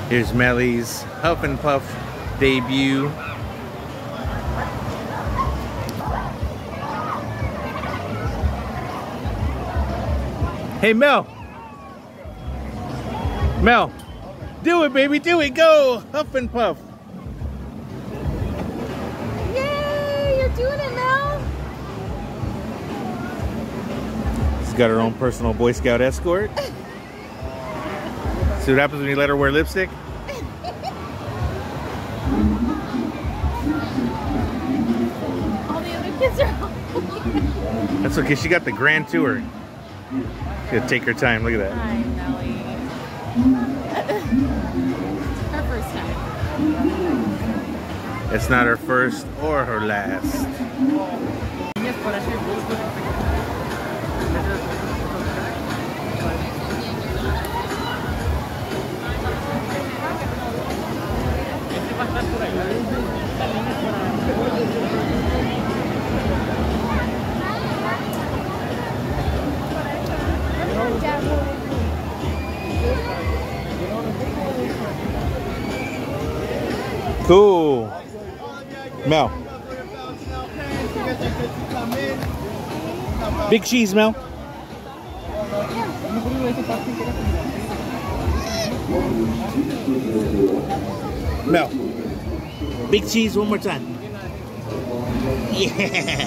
Here's Melly's Huff and Puff debut. Hey Mel! Mel! Do it, baby, do it! Go! Huff and Puff! Yay! You're doing it, Mel! She's got her own personal Boy Scout escort. See what happens when you let her wear lipstick? All the other kids are home. That's okay, she got the grand tour. She's gonna take her time, look at that. Hi, Melly. Her first time. It's not her first or her last. Cool. Mel. Big cheese, Mel. Mel. Big cheese one more time. Yeah.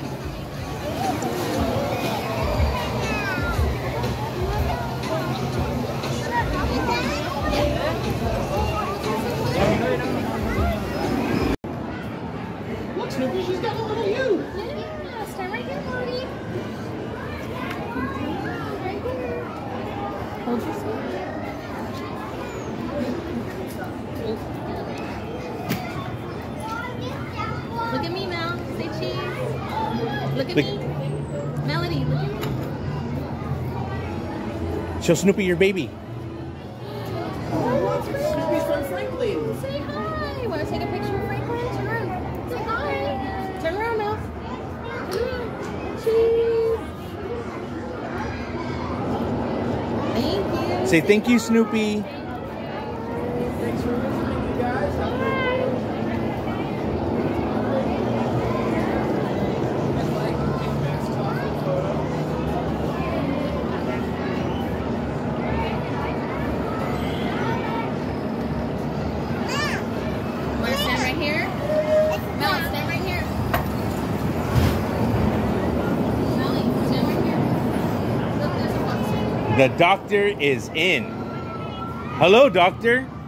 Snoopy, she's got a little you. Yeah, stand right here, Marty. Right here. Hold your spoon. Look at me, Mel. Say cheese. Look at me. Melody, look at me. Show Snoopy your baby. Snoopy's from Franklin. Say hi. Want to take a picture of Franklin? Turn around. Say hi. Turn around, Mel. Turn around. Cheese. Thank you. Say thank you, Snoopy. Thanks for visiting, you guys. Want to stand right here? Mel, stand right here. Melly, stand right here. Look, there's a box. The doctor is in. Hello, doctor.